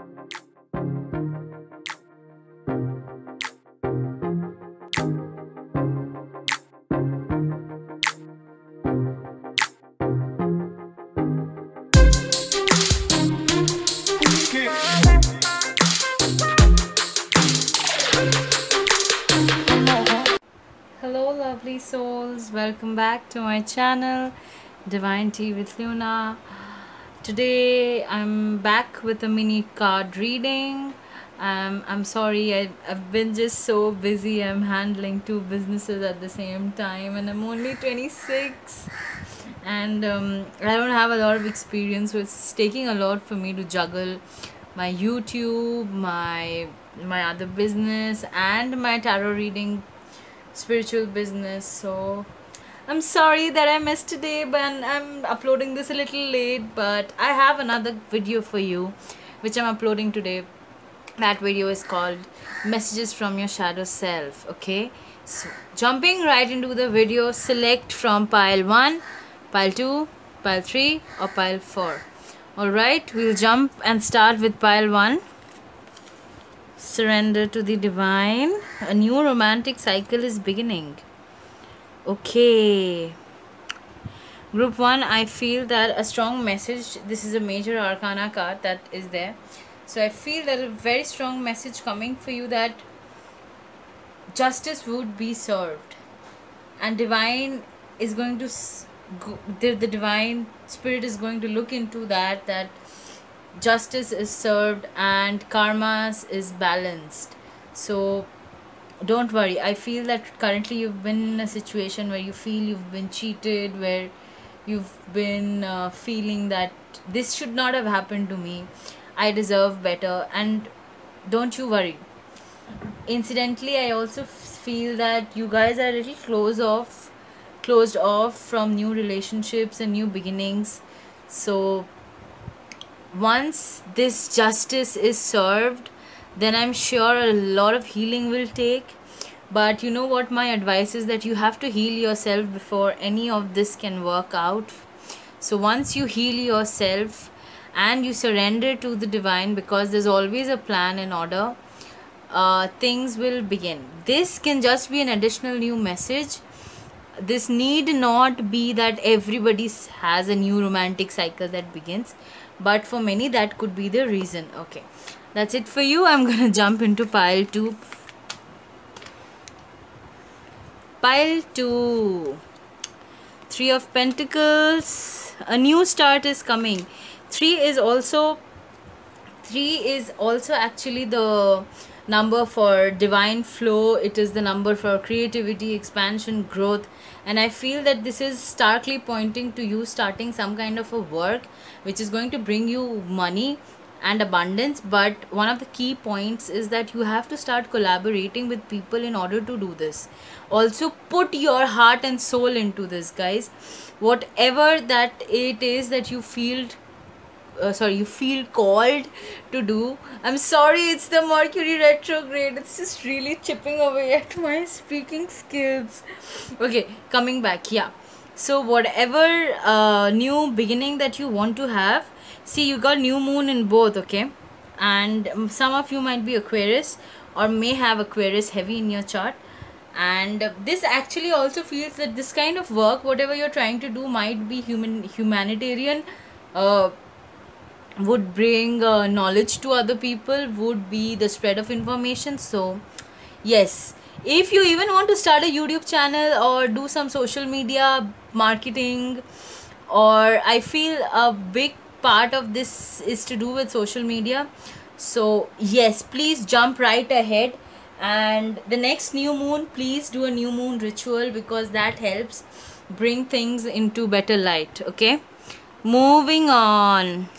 Hello, lovely souls. Welcome back to my channel, Divine Tea with Luna. Today, I'm back with a mini card reading. I'm sorry, I've been just so busy. I'm handling two businesses at the same time, and I'm only 26. And I don't have a lot of experience, so it's taking a lot for me to juggle my YouTube, my other business, and my tarot reading spiritual business. So I'm sorry that I missed today, but I'm uploading this a little late, but I have another video for you which I'm uploading today. That video is called Messages from Your Shadow Self. Okay, so jumping right into the video, select from pile 1, pile 2, pile 3 or pile 4. Alright, we'll jump and start with pile 1. Surrender to the divine. A new romantic cycle is beginning. Okay. Group 1, I feel that a strong message. This is a major arcana card that is there. So I feel that a very strong message coming for you, that justice would be served. And divine is going to... the divine spirit is going to look into that justice is served and karma is balanced. So don't worry. I feel that currently you've been in a situation where you feel you've been cheated, where you've been feeling that this should not have happened to me, I deserve better. And don't you worry. Incidentally, I also feel that you guys are a little closed off from new relationships and new beginnings. So once this justice is served, then I'm sure a lot of healing will take. But you know what my advice is, that you have to heal yourself before any of this can work out. So once you heal yourself and you surrender to the divine, because there's always a plan in order, things will begin. This can just be an additional new message. This need not be that everybody has a new romantic cycle that begins, but for many that could be the reason. Okay, that's it for you. I'm gonna jump into pile 2. Pile 2, 3 of Pentacles. A new start is coming. 3 is also actually the number for divine flow. It is the number for creativity, expansion, growth. And I feel that this is starkly pointing to you starting some kind of a work which is going to bring you money and abundance. But one of the key points is that you have to start collaborating with people in order to do this. Also put your heart and soul into this, guys. Whatever that it is that you feel you feel called to do. I'm sorry, it's the Mercury retrograde. It's just really chipping away at my speaking skills. Okay, coming back. Yeah, so whatever new beginning that you want to have, see, you got new moon in both. Okay, and some of you might be Aquarius or may have Aquarius heavy in your chart. And this actually also feels that this kind of work, whatever you're trying to do, might be humanitarian, would bring knowledge to other people, would be the spread of information. So yes, if you even want to start a YouTube channel or do some social media marketing, or I feel a big part of this is to do with social media. So yes, please jump right ahead. And the next new moon, please do a new moon ritual, because that helps bring things into better light. Okay, moving on.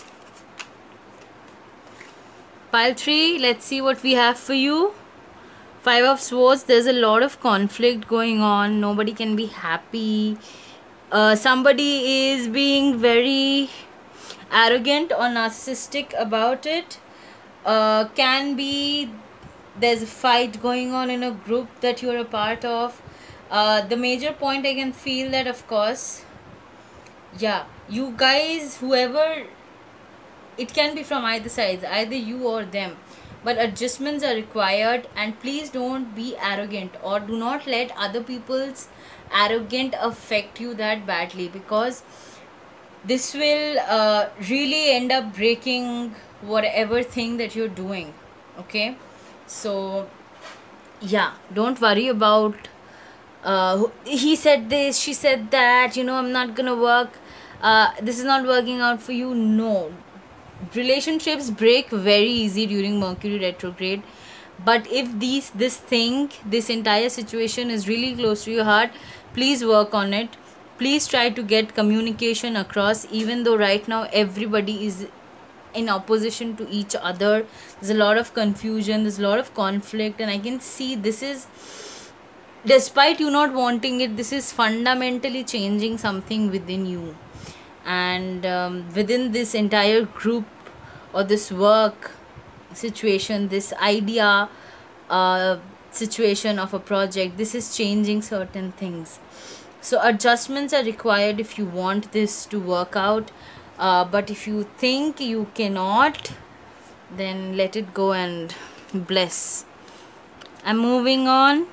Pile 3, let's see what we have for you. 5 of Swords. There's a lot of conflict going on. Nobody can be happy. Somebody is being very arrogant or narcissistic about it. Can be there's a fight going on in a group that you're a part of. The major point I can feel that, of course, yeah, you guys, whoever it can be from either sides, either you or them, but adjustments are required. And please don't be arrogant, or do not let other people's arrogant affect you that badly, because this will really end up breaking whatever thing that you're doing. Okay, so yeah, don't worry about he said this, she said that, you know, I'm not gonna work, this is not working out for you. No, relationships break very easy during Mercury retrograde. But if this entire situation is really close to your heart, please work on it. Please try to get communication across, even though right now everybody is in opposition to each other. There's a lot of confusion, there's a lot of conflict, and I can see this is, despite you not wanting it, this is fundamentally changing something within you. And within this entire group or this work situation, this idea situation of a project, this is changing certain things. So adjustments are required if you want this to work out, but if you think you cannot, then let it go and bless. I'm moving on.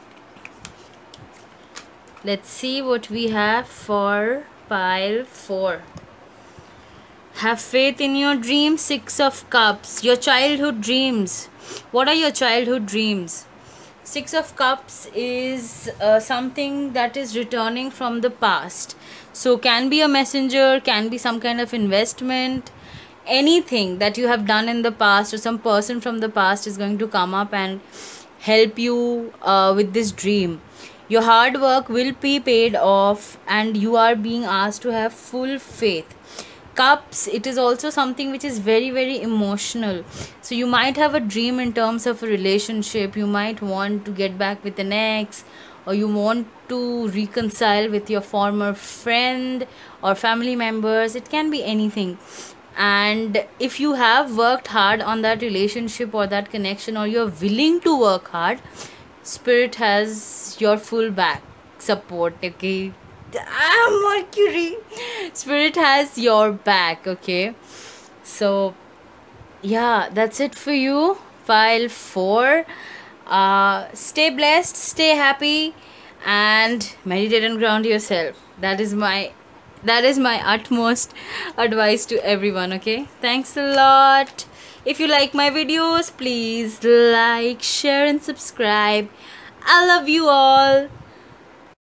Let's see what we have for pile 4. Have faith in your dreams. 6 of Cups. Your childhood dreams. What are your childhood dreams? 6 of Cups is something that is returning from the past. So can be a messenger, can be some kind of investment, anything that you have done in the past, or some person from the past is going to come up and help you with this dream. Your hard work will be paid off, and you are being asked to have full faith. Cups, it is also something which is very, very emotional. So you might have a dream in terms of a relationship. You might want to get back with an ex, or you want to reconcile with your former friend or family members. It can be anything. And if you have worked hard on that relationship or that connection, or you're willing to work hard, Spirit has your full back support. Okay, Mercury, Spirit has your back. Okay, so yeah, that's it for you, pile 4. Stay blessed, stay happy, and meditate and ground yourself. That is my utmost advice to everyone. Okay, thanks a lot. If you like my videos, please like, share and subscribe. I love you all.